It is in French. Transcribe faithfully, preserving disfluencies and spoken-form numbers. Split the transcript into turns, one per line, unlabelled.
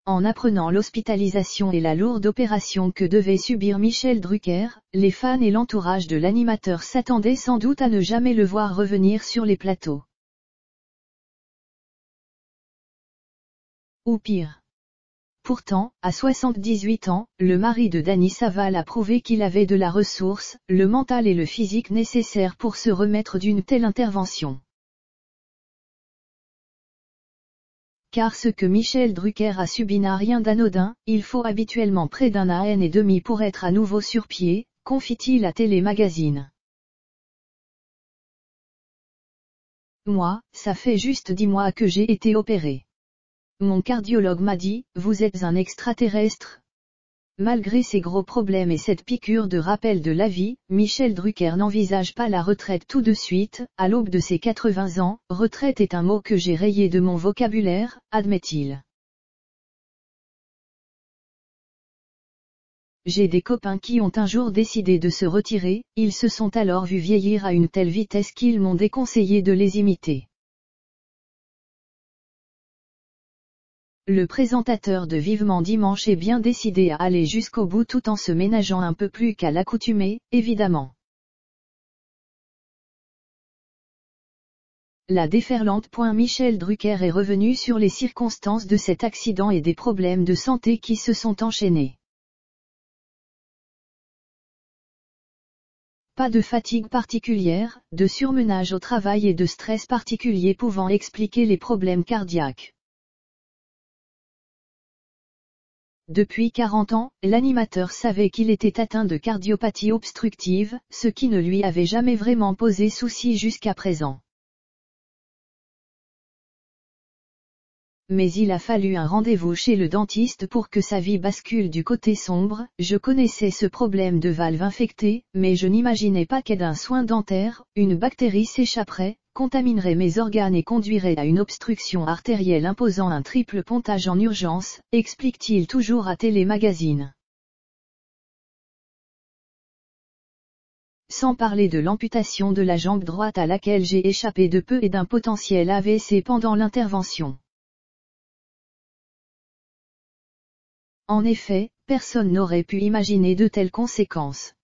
En apprenant l'hospitalisation et la lourde opération que devait subir Michel Drucker, les fans et l'entourage de l'animateur s'attendaient sans doute à ne jamais le voir revenir sur les plateaux. Ou pire. Pourtant, à soixante-dix-huit ans, le mari de Dany Saval a prouvé qu'il avait de la ressource, le mental et le physique nécessaires pour se remettre d'une telle intervention. Car ce que Michel Drucker a subi n'a rien d'anodin, il faut habituellement près d'un an et demi pour être à nouveau sur pied, confie-t-il à Télé Magazine. Moi, ça fait juste dix mois que j'ai été opéré. Mon cardiologue m'a dit, vous êtes un extraterrestre. Malgré ses gros problèmes et cette piqûre de rappel de la vie, Michel Drucker n'envisage pas la retraite tout de suite. À l'aube de ses quatre-vingts ans, retraite est un mot que j'ai rayé de mon vocabulaire, admet-il. J'ai des copains qui ont un jour décidé de se retirer, ils se sont alors vus vieillir à une telle vitesse qu'ils m'ont déconseillé de les imiter. Le présentateur de Vivement Dimanche est bien décidé à aller jusqu'au bout tout en se ménageant un peu plus qu'à l'accoutumée, évidemment. La déferlante. Michel Drucker est revenu sur les circonstances de cet accident et des problèmes de santé qui se sont enchaînés. Pas de fatigue particulière, de surmenage au travail et de stress particulier pouvant expliquer les problèmes cardiaques. Depuis quarante ans, l'animateur savait qu'il était atteint de cardiopathie obstructive, ce qui ne lui avait jamais vraiment posé souci jusqu'à présent. Mais il a fallu un rendez-vous chez le dentiste pour que sa vie bascule du côté sombre. Je connaissais ce problème de valve infectée, mais je n'imaginais pas qu'd'un soin dentaire, une bactérie s'échapperait, contaminerait mes organes et conduirait à une obstruction artérielle imposant un triple pontage en urgence, explique-t-il toujours à Télé Magazine. Sans parler de l'amputation de la jambe droite à laquelle j'ai échappé de peu et d'un potentiel A V C pendant l'intervention. En effet, personne n'aurait pu imaginer de telles conséquences.